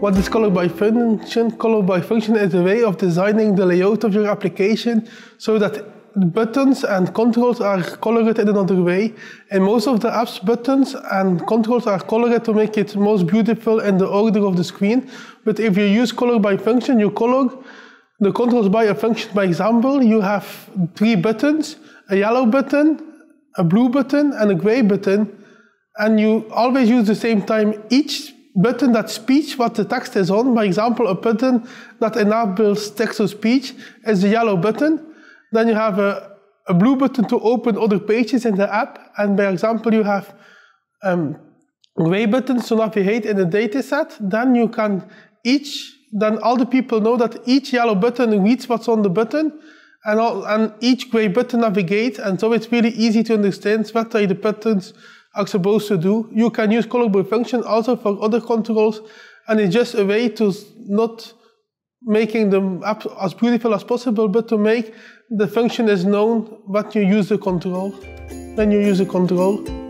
What is color by function? Color by function is a way of designing the layout of your application so that buttons and controls are colored in another way. In most of the apps, buttons and controls are colored to make it most beautiful in the order of the screen. But if you use color by function, you color the controls by a function. By example, you have 3 buttons, a yellow button, a blue button, and a gray button. And you always use the same time each button that speaks what the text is on. By example, a button that enables text-to-speech is the yellow button. Then you have a blue button to open other pages in the app. And by example, you have gray buttons to navigate in the dataset. Then you can then all the people know that each yellow button reads what's on the button, and each gray button navigates. And so it's really easy to understand what the buttons are supposed to do. You can use color by function also for other controls, and it's just a way to not making the app as beautiful as possible, but to make the function is known when you use the control.